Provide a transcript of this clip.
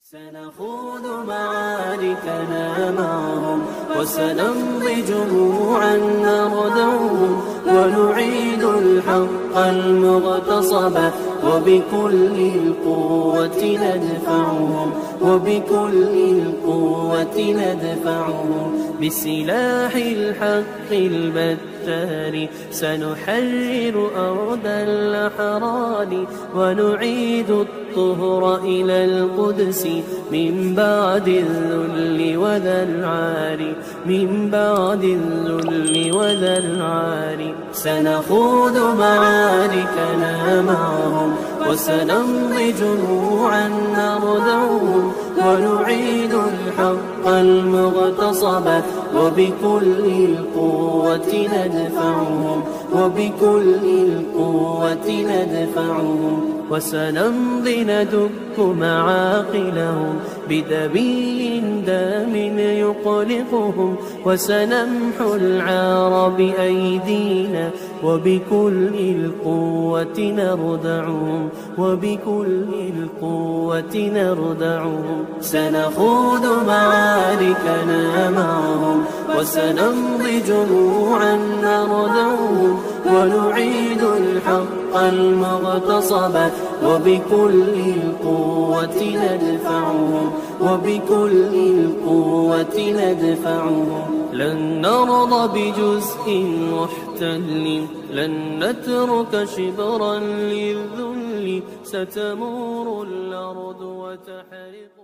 سنخوض معاركنا معهم وسنمضي جموعا نردعهم ونعيد الحق المغتصب وبكل القوة ندفعهم بسلاح الحق البتار سنحرر أرض الأحرار ونعيد الطهر إلى القدس من بعد الذل وذا العار سنخوض معاركنا معهم وسنمضي جموعا نردعهم ونعيد الحق المغتصب وبكل القوة ندفعهم وسنمضي ندك معاقلهم بدبي دام يقلقهم وسنمحو العار بأيدينا وبكل القوة نردعهم سنخوض معاركنا معهم وسنمضي جموعا نردعهم ونعيد الحق المغتصب وبكل القوة ندفعهم لن نرضى بجزء محتل لن نترك شبرا للذل ستمور الأرض وتحرق